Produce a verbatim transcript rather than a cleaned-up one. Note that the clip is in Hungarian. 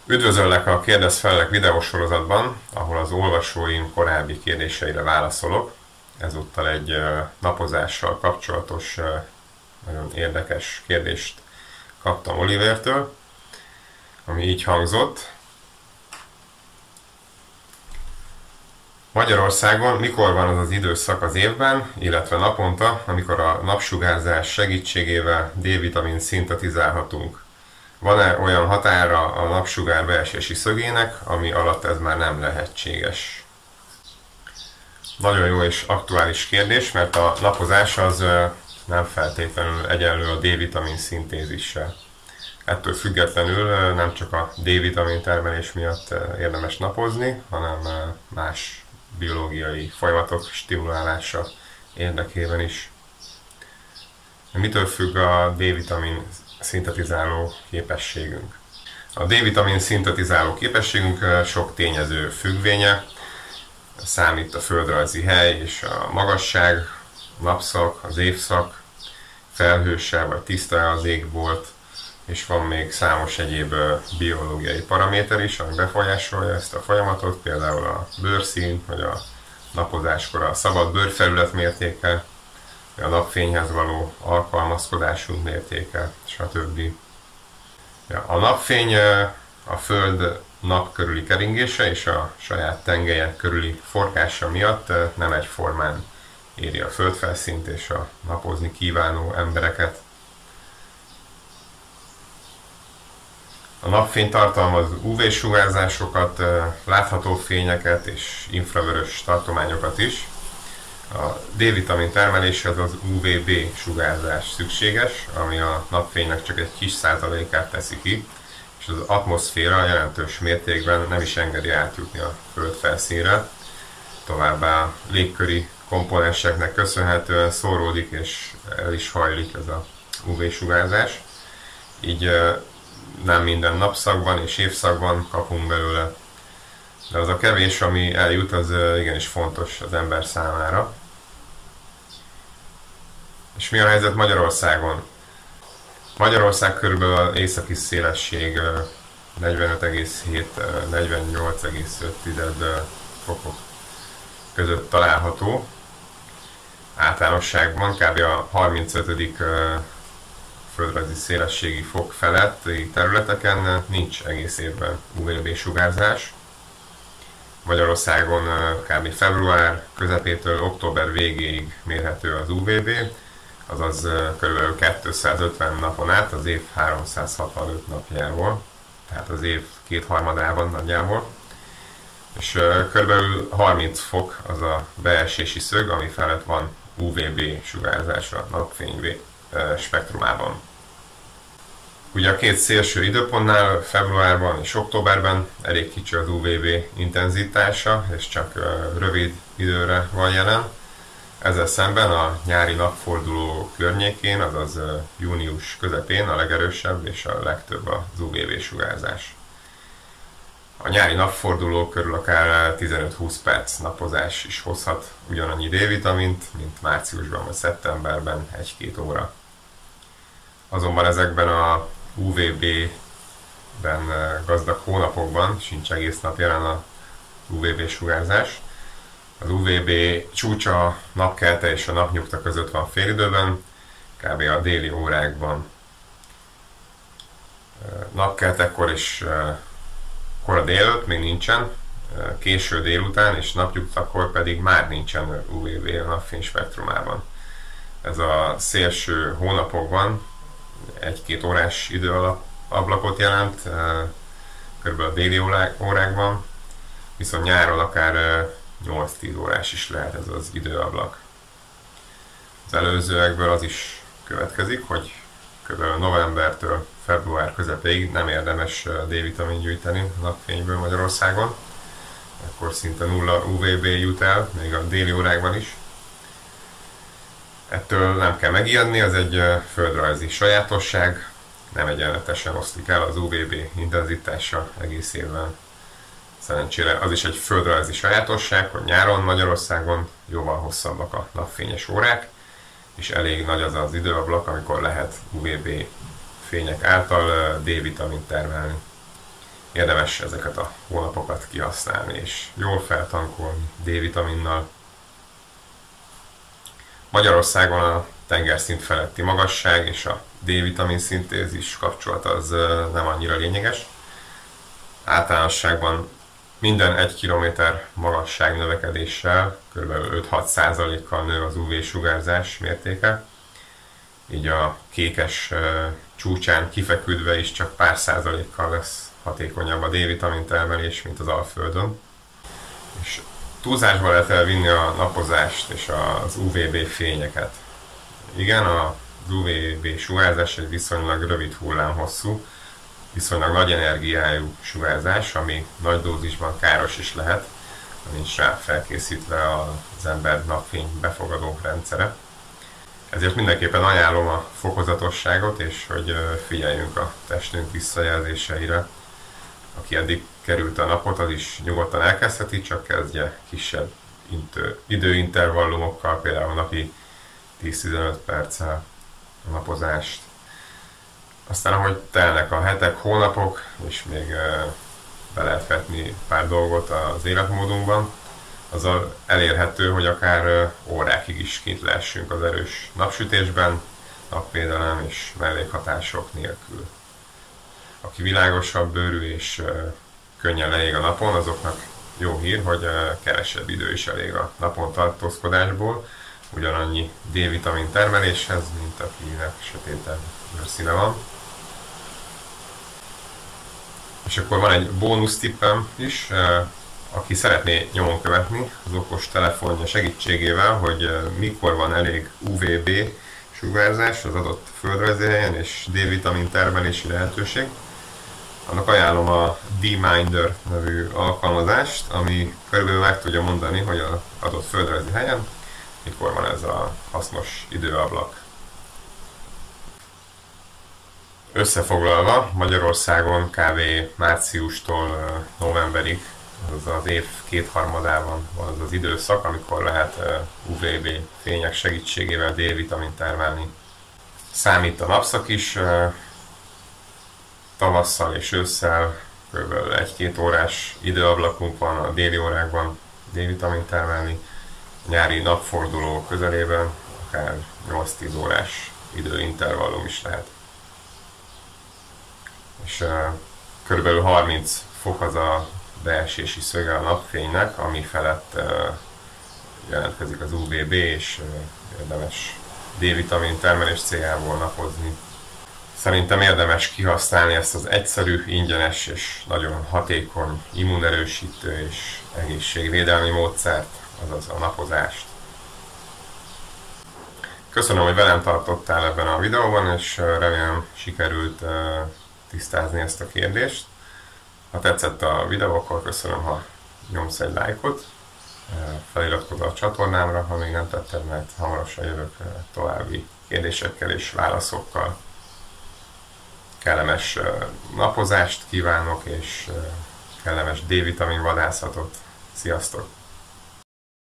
Üdvözöllek a Kérdezz Fellek videósorozatban, ahol az olvasóim korábbi kérdéseire válaszolok. Ezúttal egy napozással kapcsolatos, nagyon érdekes kérdést kaptam Olivertől, ami így hangzott. Magyarországon mikor van az az időszak az évben, illetve naponta, amikor a napsugárzás segítségével D-vitamin szintetizálhatunk? Van-e olyan határa a napsugár beesési szögének, ami alatt ez már nem lehetséges? Nagyon jó és aktuális kérdés, mert a napozás az nem feltétlenül egyenlő a D-vitamin szintézissel. Ettől függetlenül nem csak a D-vitamin termelés miatt érdemes napozni, hanem más biológiai folyamatok stimulálása érdekében is. Mitől függ a D-vitamin szintetizáló képességünk? A D-vitamin szintetizáló képességünk sok tényező függvénye, számít a földrajzi hely és a magasság, napszak, az évszak, felhőse vagy tiszta az égbolt, és van még számos egyéb biológiai paraméter is, ami befolyásolja ezt a folyamatot, például a bőrszín, vagy a napozáskor a szabad bőrfelület mértéke, a napfényhez való alkalmazkodásunk mértéke, stb. A napfény a Föld nap körüli keringése és a saját tengelye körüli forgása miatt nem egyformán éri a földfelszínt és a napozni kívánó embereket. A napfény tartalmaz ú vé-sugárzásokat, látható fényeket és infravörös tartományokat is. A D-vitamin termeléshez az u vé bé sugárzás szükséges, ami a napfénynek csak egy kis százalékát teszi ki, és az atmoszféra jelentős mértékben nem is engedi átjutni a föld felszínre. Továbbá légköri komponenseknek köszönhetően szóródik és el is hajlik ez a ú vé-sugárzás. Így nem minden napszakban és évszakban kapunk belőle. De az a kevés, ami eljut, az igenis fontos az ember számára. És mi a helyzet Magyarországon? Magyarország körülbelül az északi szélesség negyvenöt egész hét - negyvennyolc egész öt fokok között található. Általánosságban kb. A harmincötödik földrajzi szélességi fok feletti területeken nincs egész évben ú vé bé-sugárzás. Magyarországon kb. Február közepétől október végéig mérhető az ú vé bé, azaz kb. kétszázötven napon át az év háromszázhatvanöt napjából, tehát az év kétharmadában nagyjából. És kb. harminc fok az a beesési szög, ami felett van ú vé bé-sugárzás a napfény spektrumában. Ugye a két szélső időpontnál, februárban és októberben elég kicsi az ú vé bé intenzitása, és csak rövid időre van jelen. Ezzel szemben a nyári napforduló környékén, azaz június közepén a legerősebb és a legtöbb az ú vé bé-sugárzás. A nyári napforduló körül akár tizenöt-húsz perc napozás is hozhat ugyanannyi D-vitamint, mint márciusban vagy szeptemberben egy-két óra. Azonban ezekben a ú vé bé-ben gazdag hónapokban sincs egész nap jelen a ú vé bé-sugárzás. Az ú vé bé csúcsa a napkelte és a napnyugta között van félidőben, kb. A déli órákban. Napkeltekor és kora délelőtt még nincsen, késő délután és napnyugtakor pedig már nincsen ú vé bé a napfény spektrumában. Ez a szélső hónapokban egy-két órás időablakot jelent, kb. A déli órákban, viszont nyáron akár nyolc-tíz órás is lehet ez az időablak. Az előzőekből az is következik, hogy kb. Novembertől február közepéig nem érdemes D-vitamin gyűjteni a napfényből Magyarországon. Akkor szinte nulla ú vé bé jut el, még a déli órákban is. Ettől nem kell megijedni, ez egy földrajzi sajátosság, nem egyenletesen oszlik el az ú vé bé intenzitása egész évben. Szerencsére az is egy földrajzi sajátosság, hogy nyáron Magyarországon jóval hosszabbak a napfényes órák, és elég nagy az az időablak, amikor lehet ú vé bé fények által D-vitamint termelni. érdemes ezeket a hónapokat kihasználni és jól feltankolni D-vitaminnal. Magyarországon a tengerszint feletti magasság és a D-vitamin szintézis kapcsolat az nem annyira lényeges. Általánosságban minden egy kilométer magasság növekedéssel kb. öt-hat százalékkal nő az ú vé-sugárzás mértéke, így a kékes csúcsán kifeküdve is csak pár százalékkal lesz hatékonyabb a D-vitamin termelés, mint az Alföldön. És túlzásba lehet elvinni a napozást és az ú vé bé fényeket. Igen, az ú vé bé sugárzás egy viszonylag rövid hullámhosszú, viszonylag nagy energiájú sugárzás, ami nagy dózisban káros is lehet, ha nincs rá felkészítve az ember napfény befogadó rendszere. Ezért mindenképpen ajánlom a fokozatosságot, és hogy figyeljünk a testünk visszajelzéseire. Aki eddig került a napot, az is nyugodtan elkezdheti, csak kezdje kisebb időintervallumokkal, például napi tíz-tizenöt perccel a napozást. Aztán, ahogy telnek a hetek, hónapok, és még be lehet vetni pár dolgot az életmódunkban, azzal elérhető, hogy akár órákig is kint lehessünk az erős napsütésben, napvédelem és mellékhatások nélkül. Aki világosabb bőrű és könnyen leég a napon, azoknak jó hír, hogy kevesebb idő is elég a napon tartózkodásból, ugyanannyi D-vitamin termeléshez, mint akinek sötétebb bőrszíne van. És akkor van egy bónusz tippem is, aki szeretné nyomon követni az okos telefonja segítségével, hogy mikor van elég ú vé bé sugárzás az adott földrajzi helyen és D-vitamin termelési lehetőség. Annak ajánlom a D-Minder nevű alkalmazást, ami körülbelül meg tudja mondani, hogy az adott földrajzi helyen mikor van ez a hasznos időablak. Összefoglalva, Magyarországon kb. Márciustól novemberig, azaz az év kétharmadában van az az időszak, amikor lehet ú vé bé fények segítségével D-vitamin termelni. Számít a napszak is, tavasszal és ősszel kb. egy-két órás időablakunk van a déli órákban D-vitamin termelni, a nyári napforduló közelében akár nyolc-tíz órás időintervallum is lehet. És uh, körülbelül harminc fok az a beesési szöge a napfénynek, ami felett uh, jelentkezik az ú vé bé, és uh, érdemes D-vitamin termelés céljából napozni. Szerintem érdemes kihasználni ezt az egyszerű, ingyenes és nagyon hatékony immunerősítő és egészségvédelmi módszert, azaz a napozást. Köszönöm, hogy velem tartottál ebben a videóban, és remélem sikerült uh, tisztázni ezt a kérdést. Ha tetszett a videó, akkor köszönöm, ha nyomsz egy lájkot, feliratkozz a csatornámra, ha még nem tetted, mert hamarosan jövök további kérdésekkel és válaszokkal. Kellemes napozást kívánok, és kellemes D-vitamin vadászatot. Sziasztok!